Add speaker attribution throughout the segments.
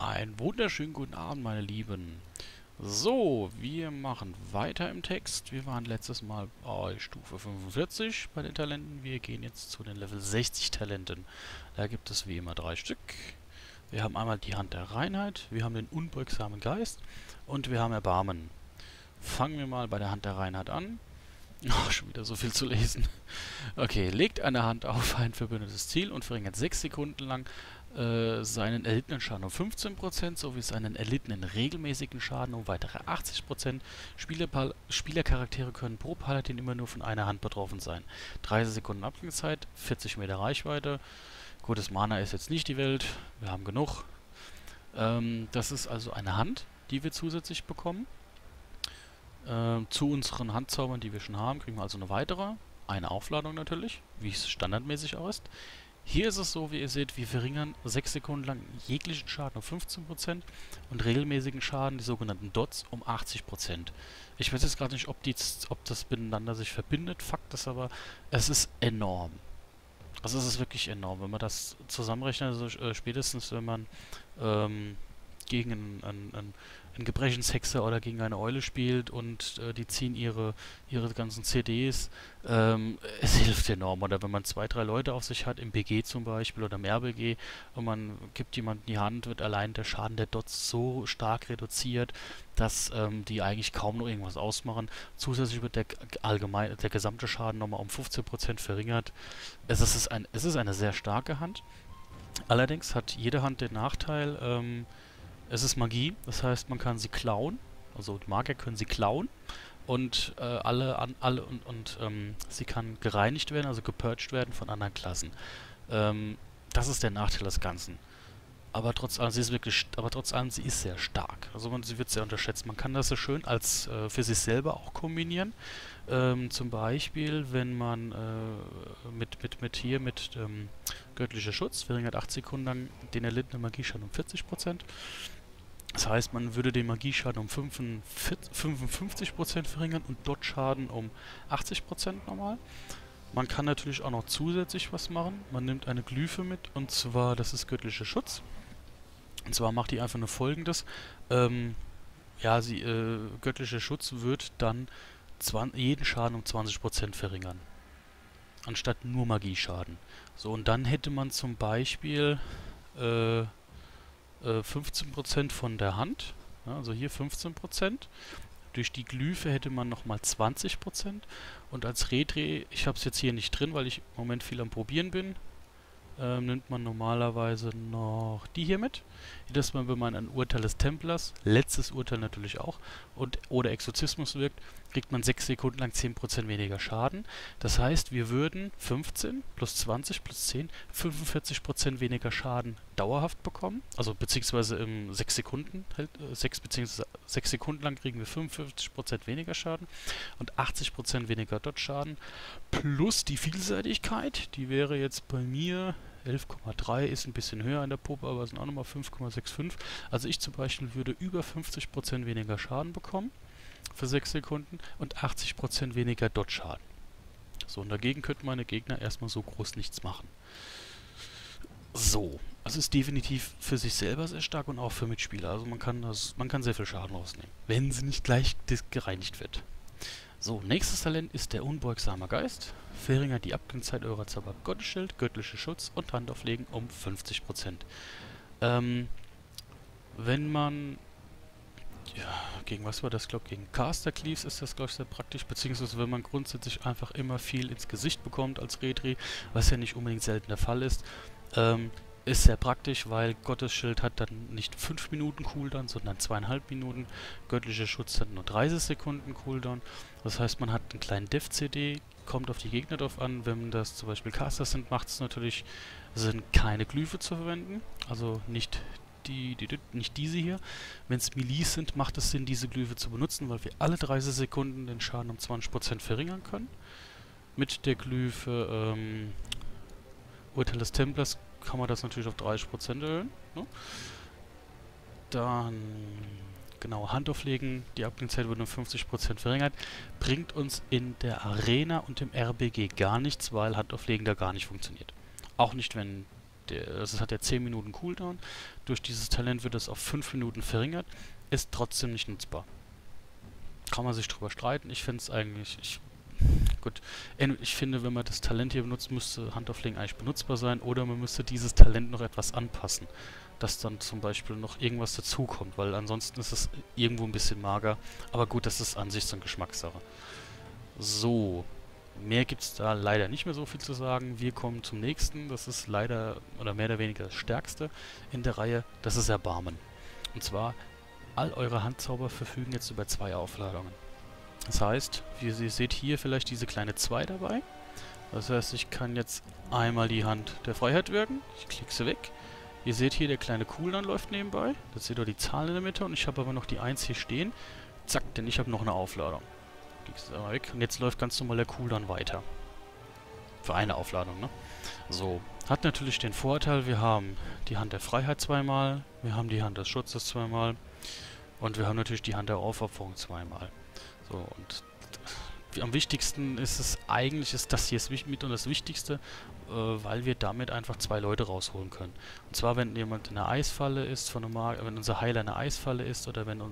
Speaker 1: Einen wunderschönen guten Abend, meine Lieben. So, wir machen weiter im Text. Wir waren letztes Mal bei Stufe 45 bei den Talenten. Wir gehen jetzt zu den Level 60 Talenten. Da gibt es wie immer 3 Stück. Wir haben einmal die Hand der Reinheit, wir haben den unbeugsamen Geist und wir haben Erbarmen. Fangen wir mal bei der Hand der Reinheit an. Ach, schon wieder so viel zu lesen. Okay, legt eine Hand auf ein verbündetes Ziel und verringert 6 Sekunden lang seinen erlittenen Schaden um 15% sowie seinen erlittenen regelmäßigen Schaden um weitere 80%. Spielercharaktere können pro Paladin immer nur von einer Hand betroffen sein. 30 Sekunden Abklingzeit, 40 Meter Reichweite. Gutes Mana ist jetzt nicht die Welt, wir haben genug. Das ist also eine Hand, die wir zusätzlich bekommen. Zu unseren Handzaubern, die wir schon haben, kriegen wir also eine weitere. Eine Aufladung natürlich, wie es standardmäßig auch ist. Hier ist es so, wie ihr seht, wir verringern 6 Sekunden lang jeglichen Schaden um 15% und regelmäßigen Schaden, die sogenannten Dots, um 80%. Ich weiß jetzt gerade nicht, ob das miteinander sich verbindet. Fakt ist aber, es ist enorm. Also es ist wirklich enorm, wenn man das zusammenrechnet, also spätestens wenn man gegen einen Gebrechenshexer oder gegen eine Eule spielt und die ziehen ihre ganzen CDs. Es hilft enorm. Oder wenn man 2, 3 Leute auf sich hat, im BG zum Beispiel oder im RBG, und man gibt jemandem die Hand, wird allein der Schaden der Dots so stark reduziert, dass die eigentlich kaum noch irgendwas ausmachen. Zusätzlich wird der gesamte Schaden nochmal um 15% verringert. Es ist eine sehr starke Hand. Allerdings hat jede Hand den Nachteil, es ist Magie, das heißt, man kann sie klauen. Also die Magier können sie klauen und sie kann gereinigt werden, also gepurged werden von anderen Klassen. Das ist der Nachteil des Ganzen. Aber trotz allem, sie ist sehr stark. Also sie wird sehr unterschätzt. Man kann das so schön als für sich selber auch kombinieren. Zum Beispiel, wenn man mit göttlicher Schutz verringert 8 Sekunden lang den erlittenen Magieschaden um 40%. Das heißt, man würde den Magieschaden um 55% verringern und Dot-Schaden um 80% normal. Man kann natürlich auch noch zusätzlich was machen. Man nimmt eine Glyphe mit, und zwar, das ist göttlicher Schutz. Und zwar macht die einfach nur Folgendes. Göttlicher Schutz wird dann jeden Schaden um 20% verringern. Anstatt nur Magieschaden. So, und dann hätte man zum Beispiel 15% von der Hand, ja, also hier 15%. Durch die Glyphe hätte man nochmal 20%. Und als Redreh, ich habe es jetzt hier nicht drin, weil ich im Moment viel am Probieren bin, nimmt man normalerweise noch die hier mit. Jedes Mal, wenn man ein Urteil des Templers, letztes Urteil natürlich auch, oder Exorzismus wirkt, kriegt man 6 Sekunden lang 10% weniger Schaden. Das heißt, wir würden 15 plus 20 plus 10, 45% weniger Schaden dauerhaft bekommen. Also beziehungsweise 6 Sekunden, 6 Sekunden lang kriegen wir 45% weniger Schaden und 80% weniger Dot-Schaden. Plus die Vielseitigkeit, die wäre jetzt bei mir 11,3, ist ein bisschen höher an der Puppe, aber sind auch nochmal 5,65. Also ich zum Beispiel würde über 50% weniger Schaden bekommen für 6 Sekunden und 80% weniger Dot-Schaden. So, und dagegen könnten meine Gegner erstmal so groß nichts machen. So, also ist definitiv für sich selber sehr stark und auch für Mitspieler. Also man kann sehr viel Schaden rausnehmen, wenn sie nicht gleich gereinigt wird. So, nächstes Talent ist der unbeugsame Geist. Verringert die Abklingzeit eurer Zauber Gottesschild, göttlicher Schutz und Handauflegen um 50%. Wenn man, ja, gegen was war das, glaube ich, gegen Caster Cleaves ist das, glaube ich, sehr praktisch, beziehungsweise wenn man grundsätzlich einfach immer viel ins Gesicht bekommt als Redri, was ja nicht unbedingt selten der Fall ist, ist sehr praktisch, weil Gottesschild hat dann nicht 5 Minuten Cooldown, sondern 2,5 Minuten. Göttlicher Schutz hat nur 30 Sekunden Cooldown. Das heißt, man hat einen kleinen Def-CD, kommt auf die Gegner drauf an. Wenn das zum Beispiel Caster sind, macht es natürlich Sinn, keine Glyphe zu verwenden. Also nicht diese hier. Wenn es Melee sind, macht es Sinn, diese Glyphe zu benutzen, weil wir alle 30 Sekunden den Schaden um 20% verringern können. Mit der Glyphe Urteil des Templers kann man das natürlich auf 30% erhöhen. Ne? Dann, genau, Handauflegen, die Abklingzeit wird um 50% verringert. Bringt uns in der Arena und im RBG gar nichts, weil Handauflegen da gar nicht funktioniert. Auch nicht, wenn es hat ja 10 Minuten Cooldown. Durch dieses Talent wird es auf 5 Minuten verringert. Ist trotzdem nicht nutzbar. Kann man sich drüber streiten. Ich finde es eigentlich... Gut, ich finde, wenn man das Talent hier benutzt, müsste Handauflegen eigentlich benutzbar sein. Oder man müsste dieses Talent noch etwas anpassen. Dass dann zum Beispiel noch irgendwas dazukommt. Weil ansonsten ist es irgendwo ein bisschen mager. Aber gut, das ist Ansichts- und Geschmackssache. So... Mehr gibt es da leider nicht mehr so viel zu sagen. Wir kommen zum nächsten. Das ist leider oder mehr oder weniger das stärkste in der Reihe. Das ist Erbarmen. Und zwar, all eure Handzauber verfügen jetzt über 2 Aufladungen. Das heißt, wie ihr seht hier vielleicht diese kleine 2 dabei. Das heißt, ich kann jetzt einmal die Hand der Freiheit wirken. Ich klicke sie weg. Ihr seht hier, der kleine Cooldown läuft nebenbei. Das seht ihr die Zahlen in der Mitte und ich habe aber noch die 1 hier stehen. Zack, denn ich habe noch eine Aufladung. Weg. Und jetzt läuft ganz normal der Cooldown weiter. Für eine Aufladung, ne? So. Hat natürlich den Vorteil, wir haben die Hand der Freiheit zweimal, wir haben die Hand des Schutzes zweimal und wir haben natürlich die Hand der Aufopferung zweimal. So, und am wichtigsten ist es eigentlich, ist das hier mit und das Wichtigste, weil wir damit einfach 2 Leute rausholen können. Und zwar, wenn jemand in einer Eisfalle ist, wenn unser Heiler in einer Eisfalle ist oder wenn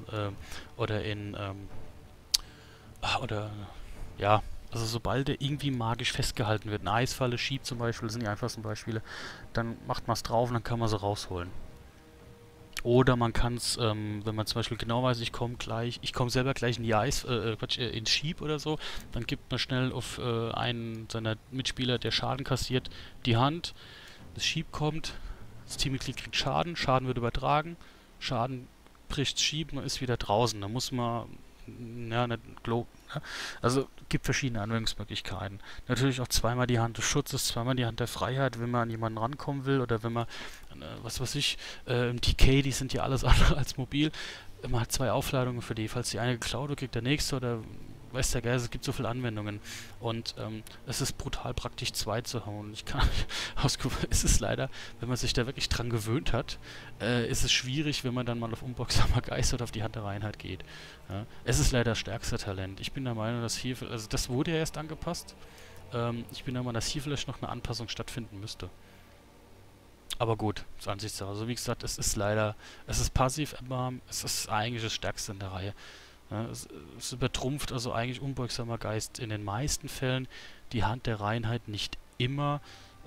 Speaker 1: ja, also sobald er irgendwie magisch festgehalten wird, eine Eisfalle schiebt zum Beispiel, das sind die einfachsten Beispiele, dann macht man es drauf und dann kann man sie rausholen. Oder man kann es, wenn man zum Beispiel genau weiß, ich komme selber gleich in die ins Schieb oder so, dann gibt man schnell auf einen seiner Mitspieler, der Schaden kassiert, die Hand, das Schieb kommt, das Teammitglied kriegt Schaden, Schaden wird übertragen, Schaden bricht Schieb und ist wieder draußen. Da muss man ja, nicht also gibt verschiedene Anwendungsmöglichkeiten. Natürlich auch zweimal die Hand des Schutzes, zweimal die Hand der Freiheit, wenn man an jemanden rankommen will oder wenn man, was weiß ich, im TK, die sind ja alles andere als mobil. Man hat 2 Aufladungen für die, falls die eine geklaut wird, kriegt der nächste oder weiß der Geist, es gibt so viele Anwendungen und es ist brutal praktisch 2 zu hauen. Ich kann es ist leider, wenn man sich da wirklich dran gewöhnt hat, ist es schwierig, wenn man dann mal auf Unboxsamer Geist oder auf die Hand der Reinheit geht. Ja. Es ist leider das stärkste Talent. Ich bin der Meinung, dass hier, also das wurde ja erst angepasst. Ich bin der Meinung, dass hier vielleicht noch eine Anpassung stattfinden müsste. Aber gut, das ist Ansichtssache. Also wie gesagt, es ist passiv, aber es ist eigentlich das Stärkste in der Reihe. Ja, es übertrumpft also eigentlich unbeugsamer Geist in den meisten Fällen die Hand der Reinheit nicht immer.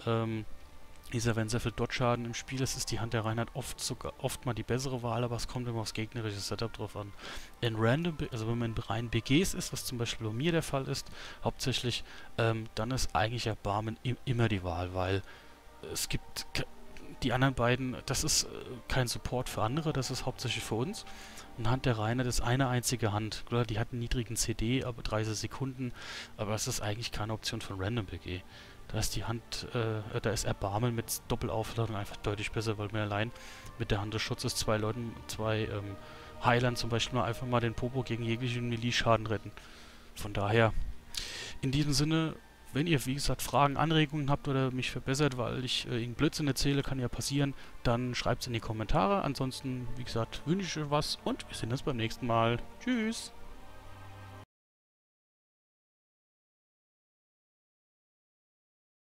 Speaker 1: Wenn sehr viel Dodge-Schaden im Spiel ist, ist die Hand der Reinheit oft mal die bessere Wahl, aber es kommt immer aufs gegnerische Setup drauf an. Also wenn man in reinen BGs ist, was zum Beispiel bei mir der Fall ist, hauptsächlich, dann ist eigentlich Erbarmen immer die Wahl, weil es gibt die anderen beiden, das ist kein Support für andere, das ist hauptsächlich für uns. Und Hand der Reinheit ist eine einzige Hand. Klar, die hat einen niedrigen CD, aber 30 Sekunden, aber es ist eigentlich keine Option von Random BG. Da ist die Hand, da ist Erbarmen mit Doppelaufladung einfach deutlich besser, weil wir allein mit der Hand des Schutzes 2 Heilern zum Beispiel einfach mal den Popo gegen jeglichen Melee-Schaden retten. Von daher, in diesem Sinne, wenn ihr, wie gesagt, Fragen, Anregungen habt oder mich verbessert, weil ich irgendeinen Blödsinn erzähle, kann ja passieren, dann schreibt es in die Kommentare. Ansonsten, wie gesagt, wünsche ich euch was und wir sehen uns beim nächsten Mal. Tschüss!